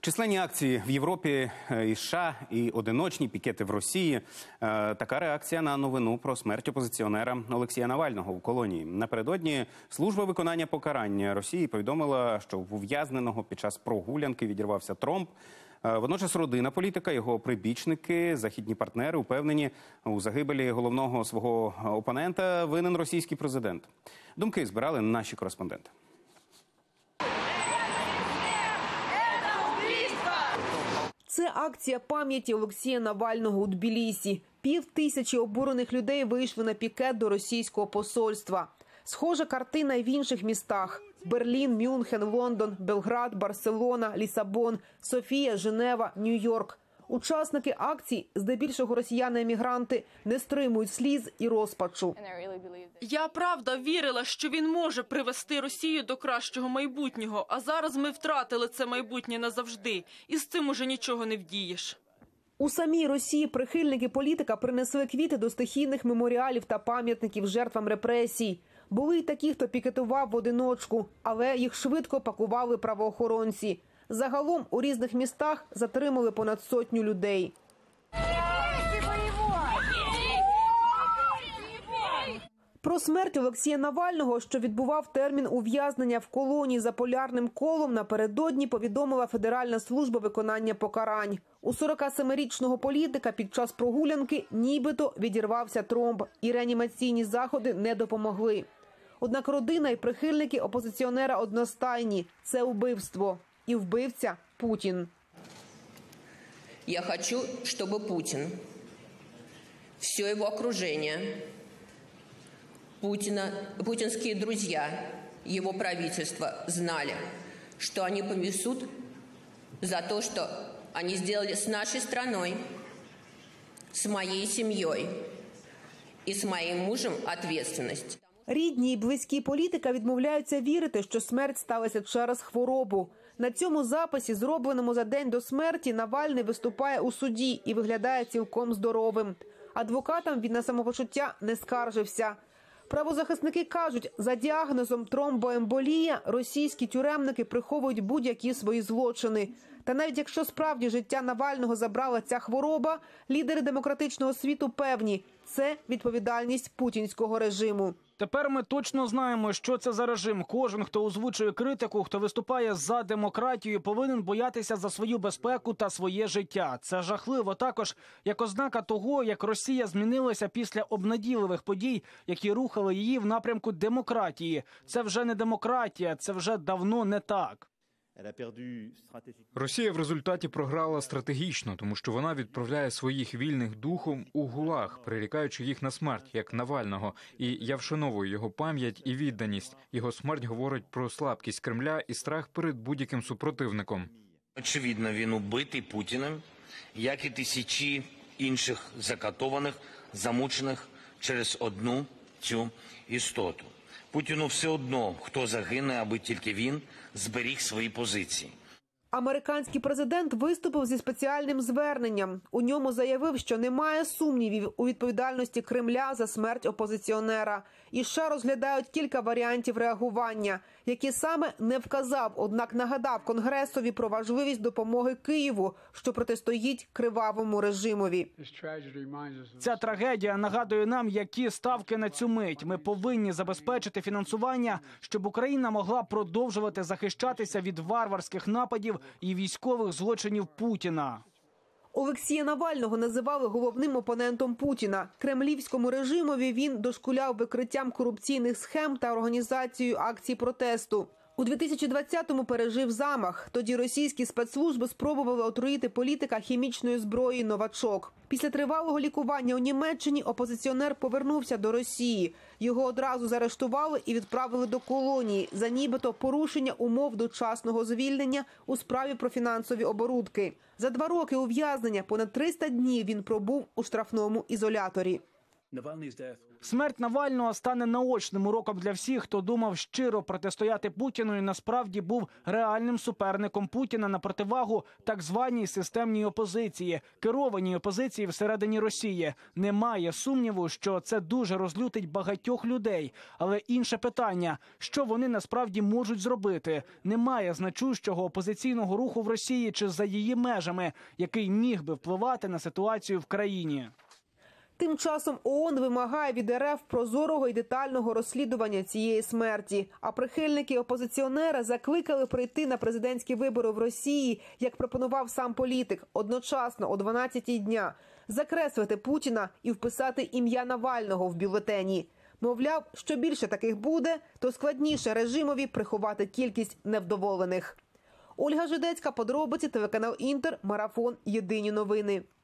Численні акції в Європі і США, і одиночні пікети в Росії. Така реакція на новину про смерть опозиціонера Олексія Навального в колонії. Напередодні служба виконання покарання Росії повідомила, що в ув'язненого під час прогулянки відірвався тромб. Водночас родина політика, його прибічники, західні партнери упевнені, у загибелі головного свого опонента винен російський президент. Думки збирали наші кореспонденти. Це акція пам'яті Олексія Навального у Тбілісі. 5000 обурених людей вийшли на пікет до російського посольства. Схожа картина й в інших містах – Берлін, Мюнхен, Лондон, Белград, Барселона, Лісабон, Софія, Женева, Нью-Йорк. Учасники акцій, здебільшого росіяни-емігранти, не стримують сліз і розпачу. Я правда вірила, що він може привести Росію до кращого майбутнього, а зараз ми втратили це майбутнє назавжди, і з цим уже нічого не вдієш. У самій Росії прихильники політика принесли квіти до стихійних меморіалів та пам'ятників жертвам репресій. Були й такі, хто пікетував в одиночку, але їх швидко пакували правоохоронці. Загалом у різних містах затримали понад 100 людей. Про смерть Олексія Навального, що відбував термін ув'язнення в колонії за полярним колом, напередодні повідомила Федеральна служба виконання покарань. У 47-річного політика під час прогулянки нібито відірвався тромб, і реанімаційні заходи не допомогли. Однак родина і прихильники опозиціонера одностайні – це вбивство. И вбивця – Путин. Я хочу, чтобы Путин, все его окружение, путинские друзья, его правительство знали, что они понесут за то, что они сделали с нашей страной, с моей семьей и с моим мужем ответственность. Рідні і близькі політика відмовляються вірити, що смерть сталася через хворобу. На цьому записі, зробленому за день до смерті, Навальний виступає у суді і виглядає цілком здоровим. Адвокатам він на самопочуття не скаржився. Правозахисники кажуть, за діагнозом тромбоемболія російські тюремники приховують будь-які свої злочини. Та навіть якщо справді життя Навального забрала ця хвороба, лідери демократичного світу певні – це відповідальність путінського режиму. Тепер ми точно знаємо, що це за режим. Кожен, хто озвучує критику, хто виступає за демократію, повинен боятися за свою безпеку та своє життя. Це жахливо також, як ознака того, як Росія змінилася після обнадійливих подій, які рухали її в напрямку демократії. Це вже не демократія, це вже давно не так. Росія в результаті програла стратегічно, тому що вона відправляє своїх вільних духом у ГУЛАГ, прирікаючи їх на смерть, як Навального. І я вшановую його пам'ять і відданість. Його смерть говорить про слабкість Кремля і страх перед будь-яким супротивником. Очевидно, він убитий Путіним, як і тисячі інших закатованих, замучених через одну цю істоту. Путіну все одно, хто загине, аби тільки він зберіг свої позиції. Американський президент виступив зі спеціальним зверненням. У ньому заявив, що немає сумнівів у відповідальності Кремля за смерть опозиціонера. І США розглядають кілька варіантів реагування, які саме не вказав, однак нагадав Конгресові про важливість допомоги Києву, що протистоїть кривавому режимові. Ця трагедія нагадує нам, які ставки на цю мить. Ми повинні забезпечити фінансування, щоб Україна могла продовжувати захищатися від варварських нападів і військових злочинів Путіна. Олексія Навального називали головним опонентом Путіна. Кремлівському режимові він дошкуляв викриттям корупційних схем та організацією акцій протесту. У 2020-му пережив замах. Тоді російські спецслужби спробували отруїти політика хімічною зброєю «Новачок». Після тривалого лікування у Німеччині опозиціонер повернувся до Росії. Його одразу заарештували і відправили до колонії за нібито порушення умов дочасного звільнення у справі про фінансові оборудки. За 2 роки ув'язнення понад 300 днів він пробув у штрафному ізоляторі. Смерть Навального стане наочним уроком для всіх, хто думав щиро протистояти Путіну і насправді був реальним суперником Путіна на противагу так званій системній опозиції, керованій опозиції всередині Росії. Немає сумніву, що це дуже розлютить багатьох людей. Але інше питання – що вони насправді можуть зробити? Немає значущого опозиційного руху в Росії чи за її межами, який міг би впливати на ситуацію в країні. Тим часом ООН вимагає від РФ прозорого і детального розслідування цієї смерті. А прихильники опозиціонера закликали прийти на президентські вибори в Росії, як пропонував сам політик, одночасно о 12-й дня, закреслити Путіна і вписати ім'я Навального в бюлетені. Мовляв, що більше таких буде, то складніше режимові приховати кількість невдоволених. Ольга Жидецька, подробиці, телеканал Інтер, Марафон, Єдині новини.